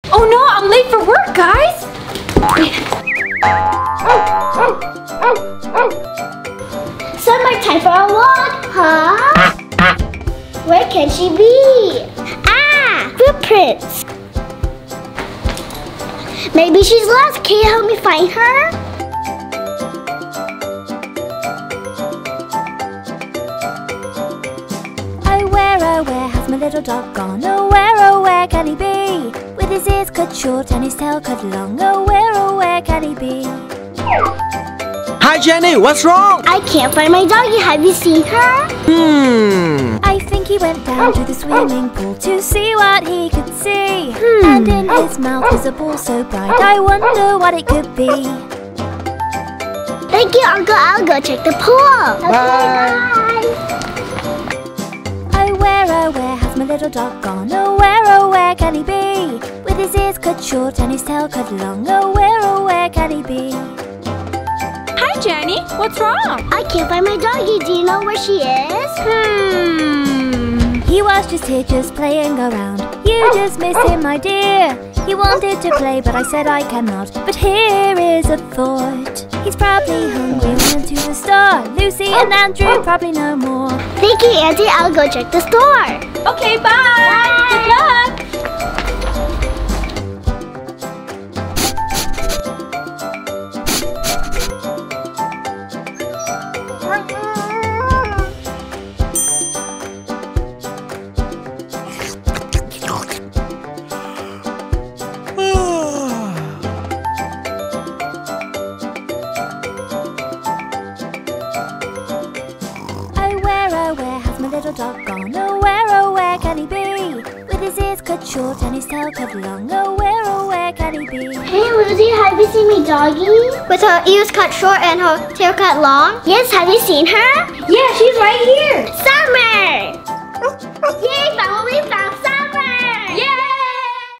Oh no, I'm late for work, guys! Summertime for a walk, huh? Where can she be? Ah, footprints. Maybe she's lost. Can you help me find her? Oh, where has my little dog gone? Oh, where can he be? With his ears cut short and his tail cut long. Oh, where can he be? Hi, Jenny, what's wrong? I can't find my doggie. Have you seen her? I think he went down to the swimming pool to see what he could see. And in his mouth was a ball so bright, I wonder what it could be. Thank you, Uncle. I'll go check the pool. Okay, bye. Oh, where has my little dog gone? Oh, where can he be? With his ears cut short and his tail cut long. Oh, where can he be? Hi, Jenny. What's wrong? I can't find my doggie. Do you know where she is? He was just here, just playing around. You just miss him, my dear. He wanted to play, but I said I cannot. But here is a thought. He's probably hungry and went to the store. Lucy and Andrew probably know more. Thank you, Auntie. I'll go check the store. Okay, bye! Good luck! Little dog gone. Oh, where can he be? With his ears cut short and his tail cut long. Oh, where can he be? Hey, Lucy, have you seen my doggie? With her ears cut short and her tail cut long? Yes, have you seen her? Yeah, she's right here. Summer!